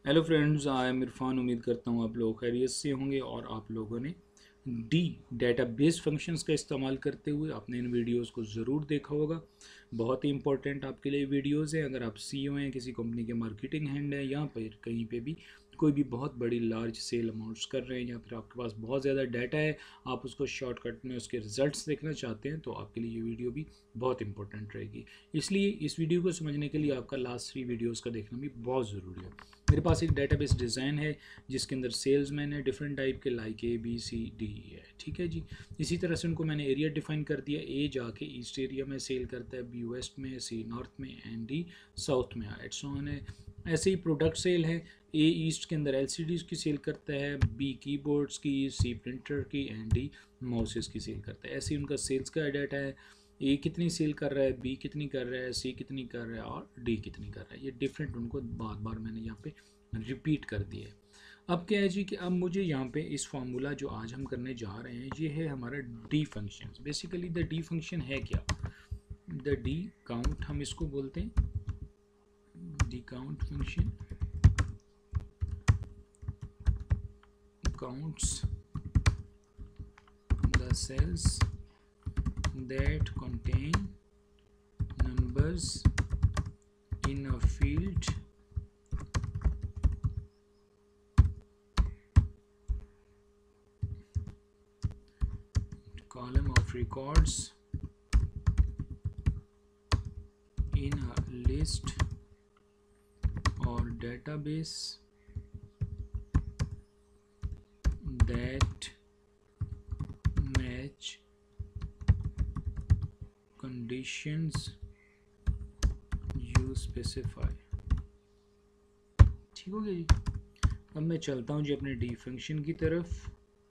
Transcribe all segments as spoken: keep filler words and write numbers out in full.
Hello friends, I am Irfan. उम्मीद करता हूँ आप लोग खैरियत से होंगे और आप लोगों ने डी डेटाबेस फंक्शंस का इस्तेमाल करते हुए आपने इन वीडियोस को ज़रूर देखा होगा। बहुत ही इंपॉर्टेंट आपके लिए वीडियोस हैं। अगर आप सीईओ हैं, किसी कंपनी के मार्केटिंग हैंड हैं, या फिर कहीं पे भी कोई भी बहुत बड़ी लार्ज सेल अमाउंट्स कर रहे हैं, या फिर आपके पास बहुत ज़्यादा डाटा है, आप उसको शॉर्टकट में उसके रिजल्ट्स देखना चाहते हैं, तो आपके लिए ये वीडियो भी बहुत इंपॉर्टेंट रहेगी। इसलिए इस वीडियो को समझने के लिए आपका लास्ट थ्री वीडियोज़ का देखना भी बहुत ज़रूरी है। मेरे पास एक डेटाबेस डिज़ाइन है जिसके अंदर सेल्समैन है डिफरेंट टाइप के, like A B C D है। ठीक है जी। इसी तरह से उनको मैंने एरिया डिफाइन कर दिया। ए जाके ईस्ट एरिया में सेल करता है, बी वेस्ट में, सी नॉर्थ में, एंड डी साउथ में। एट्स ऑन है। ऐसे ही प्रोडक्ट सेल है। ए ईस्ट के अंदर एल सी डीज़ की सेल करता है, बी कीबोर्ड्स की, सी प्रिंटर की, एंड डी माउसेस की सेल करता है। ऐसे ही उनका सेल्स का डाटा है। ए कितनी सेल कर रहा है, बी कितनी कर रहा है, सी कितनी कर रहा है, और डी कितनी कर रहा है। ये डिफरेंट उनको बार बार मैंने यहाँ पे रिपीट कर दिए। अब क्या है जी कि अब मुझे यहाँ पे इस फार्मूला जो आज हम करने जा रहे हैं, ये है हमारा D function. Basically the D function है क्या? द डी काउंट हम इसको बोलते हैं। D count function counts the cells that contain numbers in a field column of records in a list or database that match conditions you specify। ठीक हो गया जी। अब मैं चलता हूँ जी अपने डी फंक्शन की तरफ।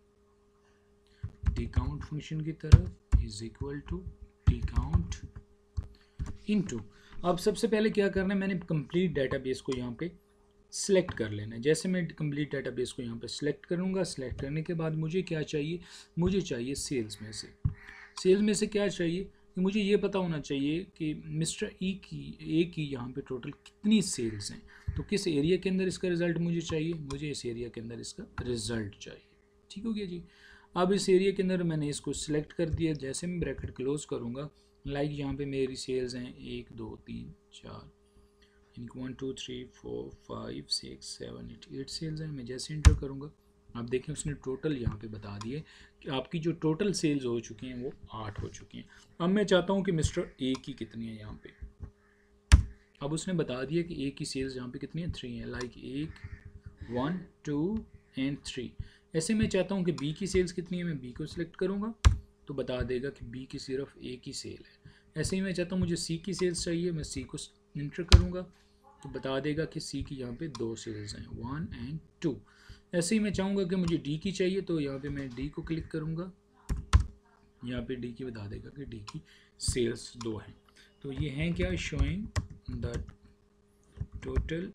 डी काउंट फंक्शन की तरफ is equal to D count into. अब सबसे पहले क्या करना है, मैंने कंप्लीट डेटाबेस को यहाँ पे सिलेक्ट कर लेना है। जैसे मैं कंप्लीट डेटाबेस को यहाँ पे सिलेक्ट करूँगा, सिलेक्ट करने के बाद मुझे क्या चाहिए, मुझे चाहिए सेल्स में से। सेल्स में से क्या चाहिए कि मुझे ये पता होना चाहिए कि मिस्टर ई की ए की यहाँ पे टोटल कितनी सेल्स हैं। तो किस एरिया के अंदर इसका रिज़ल्ट मुझे चाहिए, मुझे इस एरिया के अंदर इसका रिज़ल्ट चाहिए। ठीक हो गया जी। अब इस एरिया के अंदर मैंने इसको सिलेक्ट कर दिया। जैसे मैं ब्रैकेट क्लोज करूँगा, लाइक यहाँ पे मेरी सेल्स हैं एक दो तीन चार, यानी कि one two three four five six seven eight eight cells हैं। मैं जैसे इंटर करूँगा, आप देखें उसने टोटल यहाँ पे बता दिए कि आपकी जो टोटल सेल्स हो चुकी हैं वो आठ हो चुकी हैं। अब मैं चाहता हूँ कि मिस्टर ए की कितनी है यहाँ पे। अब उसने बता दिया कि ए की सेल्स यहाँ पे कितनी है, थ्री है। लाइक एक, वन, टू एंड थ्री। ऐसे मैं चाहता हूँ कि बी की सेल्स कितनी है, मैं बी को सिलेक्ट करूँगा तो बता देगा कि बी की सिर्फ ए की सेल है। ऐसे ही मैं चाहता हूँ मुझे सी की सेल्स चाहिए, मैं सी को इंटर करूँगा तो बता देगा कि सी की यहाँ पे दो सेल्स हैं, वन एंड टू। ऐसे ही मैं चाहूँगा कि मुझे डी की चाहिए तो यहाँ पे मैं डी को क्लिक करूँगा, यहाँ पे डी की बता देगा कि डी की सेल्स दो हैं। तो ये हैं क्या, showing the total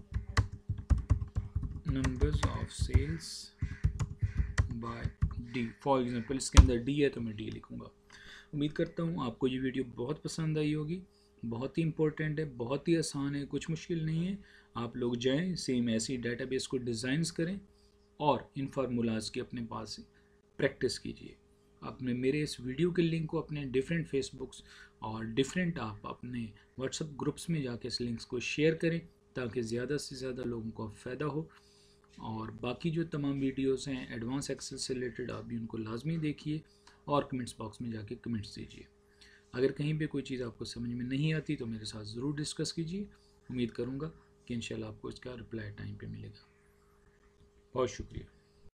numbers of cells by D. For example इसके अंदर डी है तो मैं डी लिखूँगा। उम्मीद करता हूँ आपको ये वीडियो बहुत पसंद आई होगी। बहुत ही इंपॉर्टेंट है, बहुत ही आसान है, कुछ मुश्किल नहीं है। आप लोग जाएं, सेम ऐसी डेटाबेस को डिज़ाइंस करें और इन फार्मूलाज़ की अपने पास प्रैक्टिस कीजिए। आपने मेरे इस वीडियो के लिंक को अपने डिफरेंट फेसबुक्स और डिफरेंट आप अपने व्हाट्सएप ग्रुप्स में जाके इस लिंक्स को शेयर करें ताकि ज़्यादा से ज़्यादा लोगों को फ़ायदा हो। और बाकी जो तमाम वीडियोस हैं एडवांस एक्सेल से रिलेटेड, आप भी उनको लाजमी देखिए और कमेंट्स बॉक्स में जाके कमेंट्स दीजिए। अगर कहीं पे कोई चीज़ आपको समझ में नहीं आती तो मेरे साथ ज़रूर डिस्कस कीजिए। उम्मीद करूँगा कि इंशाल्लाह आपको इसका रिप्लाई टाइम पे मिलेगा। बहुत शुक्रिया।